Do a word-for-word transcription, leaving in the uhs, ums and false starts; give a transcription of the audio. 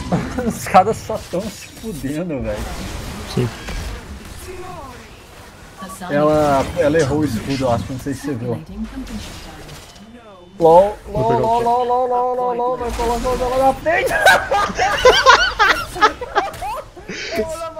Os caras só tão se fudendo, velho. Sim. Ela, ela errou o escudo, eu acho, não sei se você viu. LOL, LOL, LOL, LOL, LOL, LOL, LOL, LOL, vai colocar ela na frente.